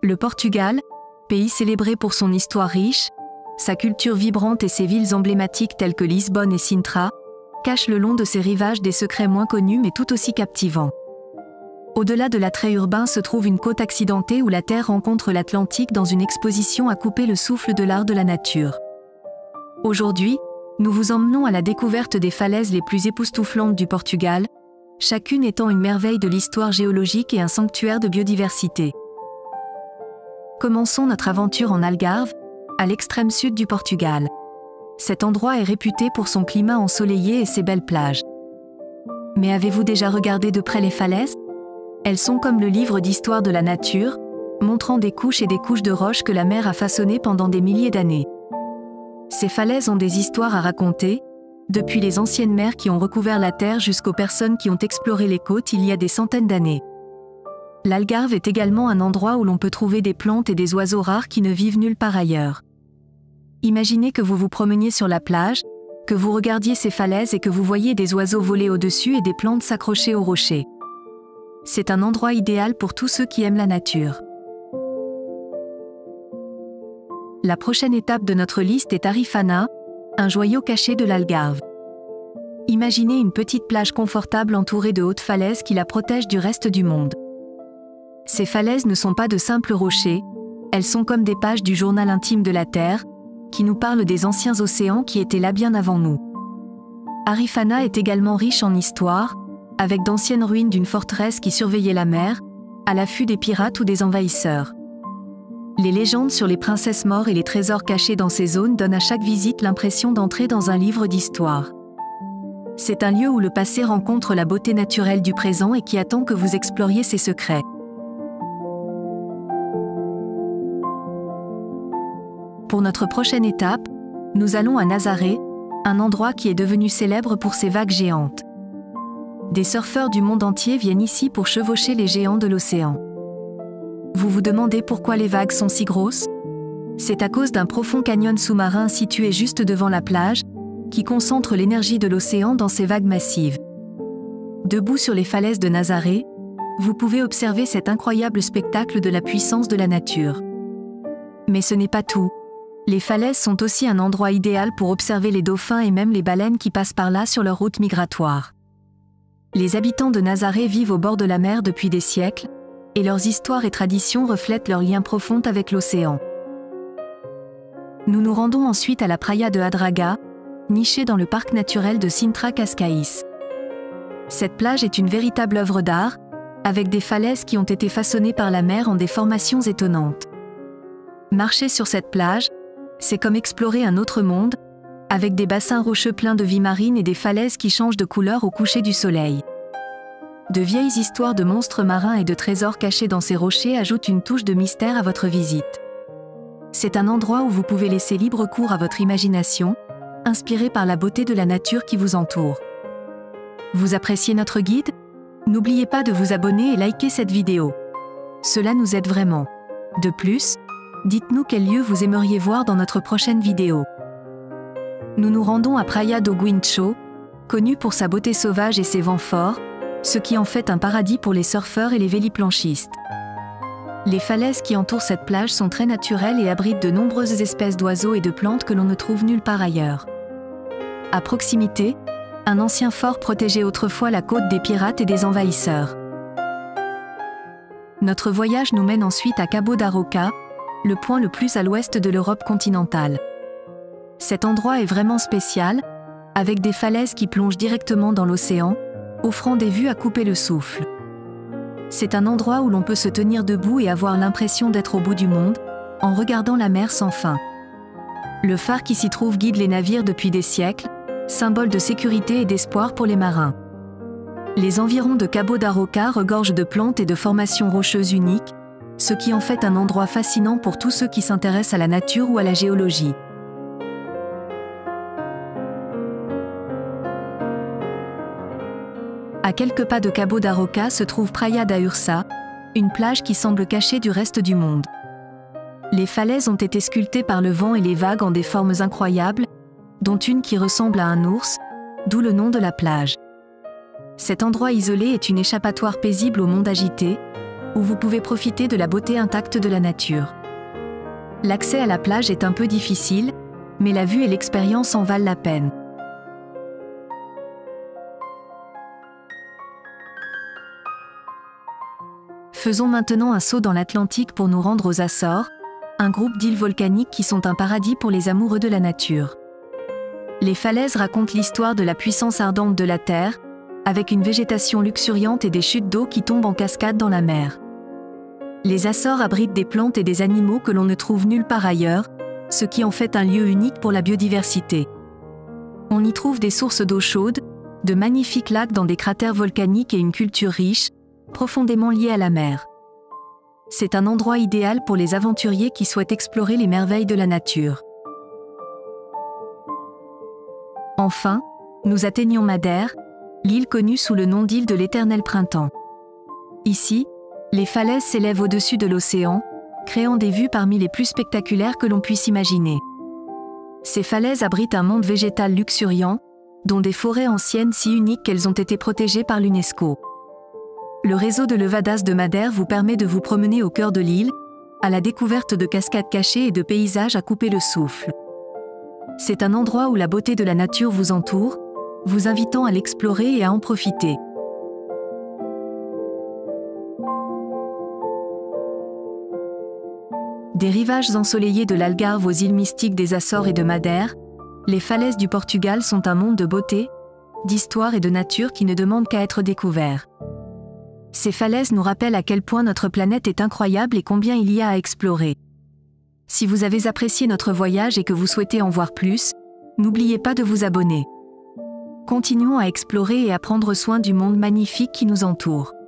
Le Portugal, pays célébré pour son histoire riche, sa culture vibrante et ses villes emblématiques telles que Lisbonne et Sintra, cache le long de ses rivages des secrets moins connus mais tout aussi captivants. Au-delà de l'attrait urbain se trouve une côte accidentée où la Terre rencontre l'Atlantique dans une exposition à couper le souffle de l'art de la nature. Aujourd'hui, nous vous emmenons à la découverte des falaises les plus époustouflantes du Portugal, chacune étant une merveille de l'histoire géologique et un sanctuaire de biodiversité. Commençons notre aventure en Algarve, à l'extrême sud du Portugal. Cet endroit est réputé pour son climat ensoleillé et ses belles plages. Mais avez-vous déjà regardé de près les falaises? Elles sont comme le livre d'histoire de la nature, montrant des couches et des couches de roches que la mer a façonnées pendant des milliers d'années. Ces falaises ont des histoires à raconter, depuis les anciennes mers qui ont recouvert la terre jusqu'aux personnes qui ont exploré les côtes il y a des centaines d'années. L'Algarve est également un endroit où l'on peut trouver des plantes et des oiseaux rares qui ne vivent nulle part ailleurs. Imaginez que vous vous promeniez sur la plage, que vous regardiez ces falaises et que vous voyez des oiseaux voler au-dessus et des plantes s'accrocher aux rochers. C'est un endroit idéal pour tous ceux qui aiment la nature. La prochaine étape de notre liste est Arifana, un joyau caché de l'Algarve. Imaginez une petite plage confortable entourée de hautes falaises qui la protègent du reste du monde. Ces falaises ne sont pas de simples rochers, elles sont comme des pages du journal intime de la Terre, qui nous parlent des anciens océans qui étaient là bien avant nous. Arifana est également riche en histoire, avec d'anciennes ruines d'une forteresse qui surveillait la mer, à l'affût des pirates ou des envahisseurs. Les légendes sur les princesses mortes et les trésors cachés dans ces zones donnent à chaque visite l'impression d'entrer dans un livre d'histoire. C'est un lieu où le passé rencontre la beauté naturelle du présent et qui attend que vous exploriez ses secrets. Pour notre prochaine étape, nous allons à Nazaré, un endroit qui est devenu célèbre pour ses vagues géantes. Des surfeurs du monde entier viennent ici pour chevaucher les géants de l'océan. Vous vous demandez pourquoi les vagues sont si grosses? C'est à cause d'un profond canyon sous-marin situé juste devant la plage, qui concentre l'énergie de l'océan dans ces vagues massives. Debout sur les falaises de Nazaré, vous pouvez observer cet incroyable spectacle de la puissance de la nature. Mais ce n'est pas tout. Les falaises sont aussi un endroit idéal pour observer les dauphins et même les baleines qui passent par là sur leur route migratoire. Les habitants de Nazaré vivent au bord de la mer depuis des siècles, et leurs histoires et traditions reflètent leur lien profond avec l'océan. Nous nous rendons ensuite à la Praia de Adraga, nichée dans le parc naturel de Sintra Cascais. Cette plage est une véritable œuvre d'art, avec des falaises qui ont été façonnées par la mer en des formations étonnantes. Marcher sur cette plage, c'est comme explorer un autre monde, avec des bassins rocheux pleins de vie marine et des falaises qui changent de couleur au coucher du soleil. De vieilles histoires de monstres marins et de trésors cachés dans ces rochers ajoutent une touche de mystère à votre visite. C'est un endroit où vous pouvez laisser libre cours à votre imagination, inspiré par la beauté de la nature qui vous entoure. Vous appréciez notre guide? N'oubliez pas de vous abonner et liker cette vidéo. Cela nous aide vraiment. De plus, dites-nous quel lieu vous aimeriez voir dans notre prochaine vidéo. Nous nous rendons à Praia do Guincho, connue pour sa beauté sauvage et ses vents forts, ce qui en fait un paradis pour les surfeurs et les véliplanchistes. Les falaises qui entourent cette plage sont très naturelles et abritent de nombreuses espèces d'oiseaux et de plantes que l'on ne trouve nulle part ailleurs. À proximité, un ancien fort protégeait autrefois la côte des pirates et des envahisseurs. Notre voyage nous mène ensuite à Cabo da Roca, le point le plus à l'ouest de l'Europe continentale. Cet endroit est vraiment spécial, avec des falaises qui plongent directement dans l'océan, offrant des vues à couper le souffle. C'est un endroit où l'on peut se tenir debout et avoir l'impression d'être au bout du monde, en regardant la mer sans fin. Le phare qui s'y trouve guide les navires depuis des siècles, symbole de sécurité et d'espoir pour les marins. Les environs de Cabo da Roca regorgent de plantes et de formations rocheuses uniques, ce qui en fait un endroit fascinant pour tous ceux qui s'intéressent à la nature ou à la géologie. À quelques pas de Cabo da Roca se trouve Praia da Ursa, une plage qui semble cachée du reste du monde. Les falaises ont été sculptées par le vent et les vagues en des formes incroyables, dont une qui ressemble à un ours, d'où le nom de la plage. Cet endroit isolé est une échappatoire paisible au monde agité, où vous pouvez profiter de la beauté intacte de la nature. L'accès à la plage est un peu difficile, mais la vue et l'expérience en valent la peine. Faisons maintenant un saut dans l'Atlantique pour nous rendre aux Açores, un groupe d'îles volcaniques qui sont un paradis pour les amoureux de la nature. Les falaises racontent l'histoire de la puissance ardente de la Terre, avec une végétation luxuriante et des chutes d'eau qui tombent en cascade dans la mer. Les Açores abritent des plantes et des animaux que l'on ne trouve nulle part ailleurs, ce qui en fait un lieu unique pour la biodiversité. On y trouve des sources d'eau chaude, de magnifiques lacs dans des cratères volcaniques et une culture riche, profondément liée à la mer. C'est un endroit idéal pour les aventuriers qui souhaitent explorer les merveilles de la nature. Enfin, nous atteignons Madère, l'île connue sous le nom d'île de l'Éternel Printemps. Ici, les falaises s'élèvent au-dessus de l'océan, créant des vues parmi les plus spectaculaires que l'on puisse imaginer. Ces falaises abritent un monde végétal luxuriant, dont des forêts anciennes si uniques qu'elles ont été protégées par l'UNESCO. Le réseau de Levadas de Madère vous permet de vous promener au cœur de l'île, à la découverte de cascades cachées et de paysages à couper le souffle. C'est un endroit où la beauté de la nature vous entoure, vous invitant à l'explorer et à en profiter. Des rivages ensoleillés de l'Algarve aux îles mystiques des Açores et de Madère, les falaises du Portugal sont un monde de beauté, d'histoire et de nature qui ne demande qu'à être découvert. Ces falaises nous rappellent à quel point notre planète est incroyable et combien il y a à explorer. Si vous avez apprécié notre voyage et que vous souhaitez en voir plus, n'oubliez pas de vous abonner. Continuons à explorer et à prendre soin du monde magnifique qui nous entoure.